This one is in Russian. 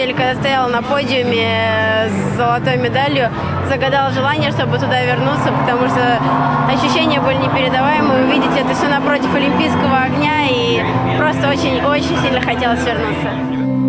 деле, когда стояла на подиуме с золотой медалью, загадала желание, чтобы туда вернуться, потому что ощущения были непередаваемые. Увидеть это все напротив олимпийского огня, и просто очень-очень сильно хотелось вернуться.